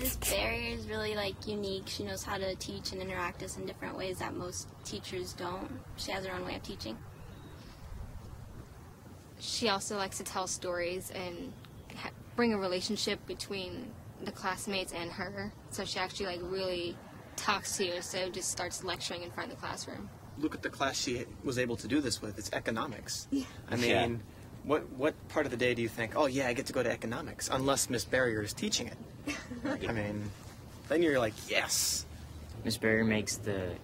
Mrs. Barrier is really unique. She knows how to teach and interact us in different ways that most teachers don't. She has her own way of teaching. She also likes to tell stories and bring a relationship between the classmates and her. So she actually really talks to you instead of just starts lecturing in front of the classroom. Look at the class she was able to do this with. It's economics. Yeah. I mean, what part of the day do you think, oh yeah, I get to go to economics, unless Miss Barrier is teaching it? I mean, then you're like, yes. Miss Barrier makes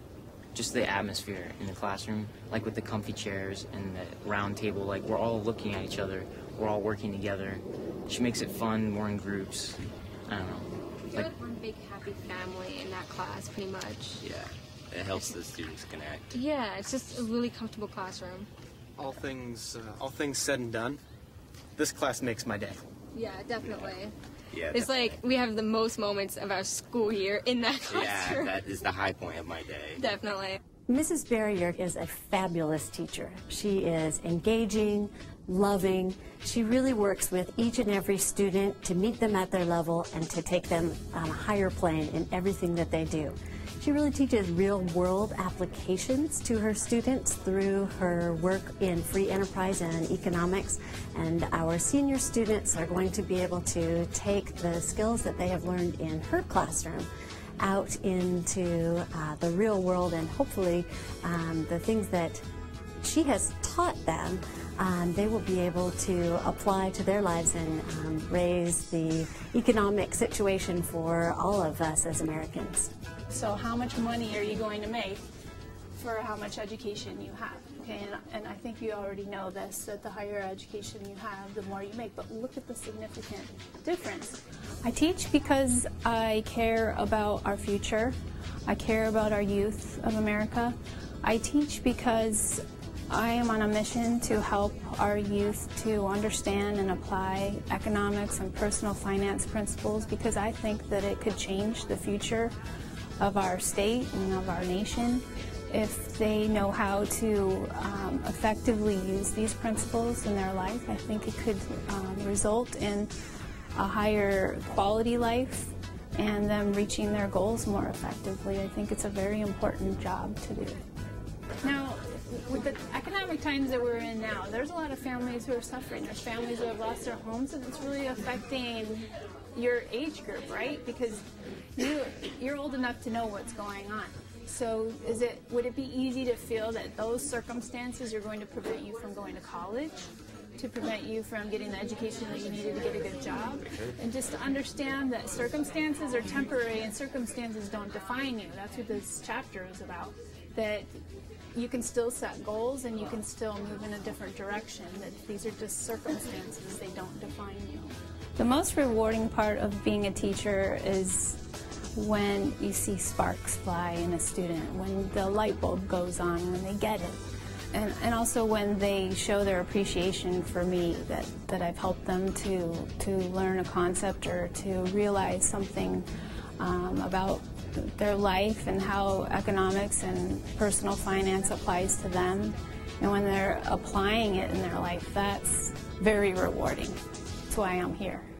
just the atmosphere in the classroom, like with the comfy chairs and the round table, we're all looking at each other, we're all working together. She makes it fun, more in groups. I don't know. You're like one big happy family in that class, pretty much. Yeah, it helps the students connect. Yeah, it's just a really comfortable classroom. All things said and done, this class makes my day. Yeah, definitely. Yeah, it's definitely. we have the most moments of our school year in that classroom. Yeah, that is the high point of my day. Definitely. Mrs. Barrier is a fabulous teacher. She is engaging, loving. She really works with each and every student to meet them at their level and to take them on a higher plane in everything that they do. She really teaches real-world applications to her students through her work in free enterprise and economics, and our senior students are going to be able to take the skills that they have learned in her classroom out into the real world, and hopefully the things that she has taught them, they will be able to apply to their lives and raise the economic situation for all of us as Americans. So how much money are you going to make for how much education you have? Okay, and I think you already know this, that the higher education you have, the more you make, but look at the significant difference. I teach because I care about our future. I care about our youth of America. I teach because I am on a mission to help our youth to understand and apply economics and personal finance principles, because I think that it could change the future of our state and of our nation if they know how to effectively use these principles in their life. I think it could result in a higher quality life and them reaching their goals more effectively. I think it's a very important job to do. Now, with the economic times that we're in now, there's a lot of families who are suffering. There's families who have lost their homes, and it's really affecting your age group, right? Because you're old enough to know what's going on. So would it be easy to feel that those circumstances are going to prevent you from going to college, to prevent you from getting the education that you needed to get a good job? And just to understand that circumstances are temporary and circumstances don't define you. That's what this chapter is about. That you can still set goals and you can still move in a different direction, that these are just circumstances, they don't define you. The most rewarding part of being a teacher is when you see sparks fly in a student, when the light bulb goes on, when they get it. And also when they show their appreciation for me, that I've helped them to learn a concept or to realize something about their life and how economics and personal finance applies to them. And when they're applying it in their life, that's very rewarding. That's why I'm here.